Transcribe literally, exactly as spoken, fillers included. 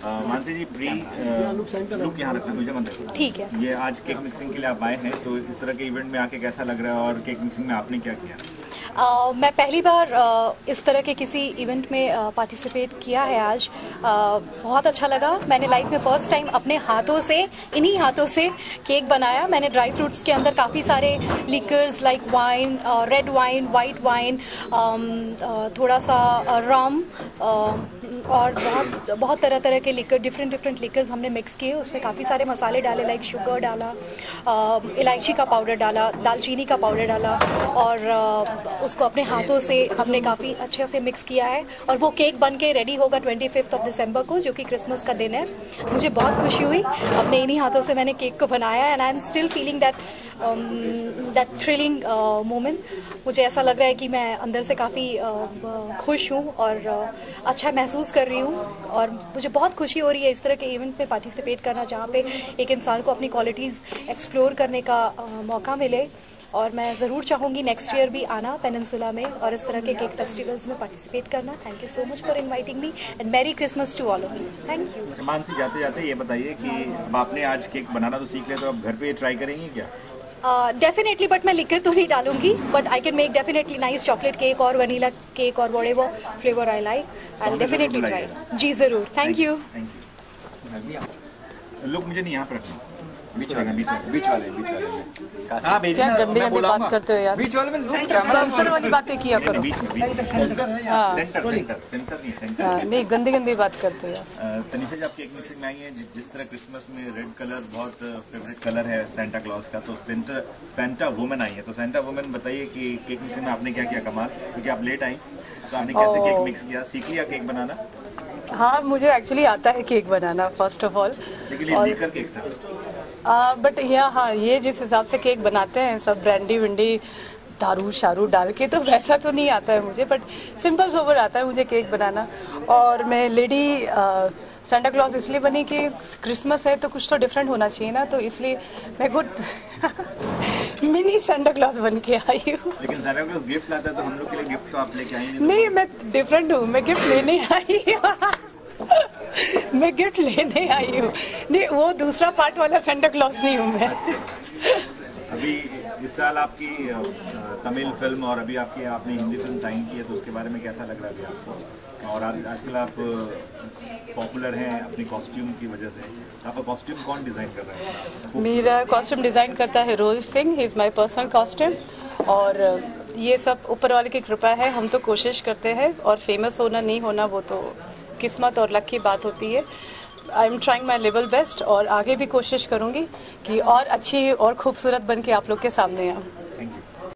मानसी जी, pre look यहाँ रखना मुझे मत देखो। ठीक है। ये आज केक मिक्सिंग के लिए आप आए हैं, तो इस तरह के इवेंट में आके कैसा लग रहा है और केक मिक्सिंग में आपने क्या किया? Uh, मैं पहली बार uh, इस तरह के किसी इवेंट में पार्टिसिपेट uh, किया है आज। uh, बहुत अच्छा लगा। मैंने लाइफ में फर्स्ट टाइम अपने हाथों से, इन्हीं हाथों से केक बनाया। मैंने ड्राई फ्रूट्स के अंदर काफ़ी सारे liquors like wine, red wine, white wine, थोड़ा सा रम uh, uh, और बहुत बहुत तरह तरह के लिकर, डिफरेंट डिफरेंट लिकर्स हमने मिक्स किए। उसमें काफ़ी सारे मसाले डाले, लाइक शुगर डाला, uh, इलायची का पाउडर डाला, दालचीनी का पाउडर डाला, और uh, उसको अपने हाथों से हमने काफ़ी अच्छे से मिक्स किया है। और वो केक बन के रेडी होगा ट्वेंटी फिफ्थ ऑफ दिसंबर को, जो कि क्रिसमस का दिन है। मुझे बहुत खुशी हुई, अपने इन्हीं हाथों से मैंने केक को बनाया, and I am still feeling that that thrilling moment. मुझे ऐसा लग रहा है कि मैं अंदर से काफ़ी uh, खुश हूँ और uh, अच्छा महसूस कर रही हूँ। और मुझे बहुत खुशी हो रही है इस तरह के इवेंट में पार्टिसिपेट करना, जहाँ पे एक इंसान को अपनी क्वालिटीज़ एक्सप्लोर करने का uh, मौका मिले। और मैं ज़रूर चाहूँगी नेक्स्ट ईयर भी आना पेनिनसुला में और इस तरह के केक फेस्टिवल्स में पार्टिसिपेट करना। Thank you so much for inviting me and merry Christmas to all of you. Thank you. Mansi, जाते जाते ये बताइए कि अब आपने आज केक बनाना तो सीख लिया, तो आप घर पे ट्राई करेंगी क्या? डेफिनेटली, बट मैं लिकर तो नहीं डालूंगी, but I can make definitely nice chocolate cake और वनीला केक और whatever flavour I like, I will definitely try. जी ज़रूर। Thank you. लुक मुझे नहीं यहाँ पर रखना, बीच वाले बीच वाले बीच वाले बीच वाले हाँ, क्या गंदी गंदी बात करते हो यार। बीच वाले में सेंसर वाली बातें किया करो। बीच में बीच में हाँ, सेंटर सेंटर सेंसर नहीं सेंटर। हाँ, नहीं, गंदी गंदी बात करते हो यार। तनिषा जी, आप केक मिक्सिंग में आई है, जिस तरह क्रिसमस में रेड कलर बहुत फेवरेट कलर है सेंटा क्लॉज का, तो सेंटर सेंटा वुमेन आई है, तो सेंटा वुमेन बताइए कि केक मिक्सिंग में आपने क्या किया कमाल, क्योंकि आप लेट आई, तो आपने कैसे केक मिक्स किया, सीख लिया केक बनाना? हाँ, मुझे एक्चुअली आता है केक बनाना फर्स्ट ऑफ ऑल, लेकिन ये लेकर केक सर बट यहाँ हाँ, ये जिस हिसाब से केक बनाते हैं सब ब्रांडी विंडी दारू शारू डाल के, तो वैसा तो नहीं आता है मुझे, बट सिंपल सोबर आता है मुझे केक बनाना। और मैं लेडी सेंटा क्लॉज इसलिए बनी कि क्रिसमस है तो कुछ तो डिफरेंट होना चाहिए ना, तो इसलिए मैं खुद मिनी सेंटा क्लॉज बन के आई हूँ। लेकिन सेंटा क्लॉज गिफ्ट लाता है, तो हम लोग के लिए गिफ्ट तो आप लेके आई नहीं? नहीं, मैं डिफरेंट हूँ, मैं गिफ्ट लेने आई हूँ मैं गिफ्ट लेने आई हूँ। नहीं, वो दूसरा पार्ट वाला सेंटा क्लॉज नहीं हूँ मैं। अभी इस साल आपकी तमिल फिल्म और अभी आपकी आपने हिंदी फिल्म साइन की है, तो उसके बारे में कैसा लग रहा है अभी आपको? और आज आजकल आप पॉपुलर हैं अपनी कॉस्ट्यूम की वजह से, आपका कॉस्ट्यूम कौन डिजाइन कर रहा है? मेरा कॉस्ट्यूम डिजाइन करता है Rohit Singh, he is my personal costume. और ये सब ऊपर वाले की कृपा है, हम तो कोशिश करते हैं, और फेमस होना नहीं होना वो तो किस्मत और लक की बात होती है। I am trying my level best, और आगे भी कोशिश करूंगी कि और अच्छी और खूबसूरत बन के आप लोग के सामने आऊँ।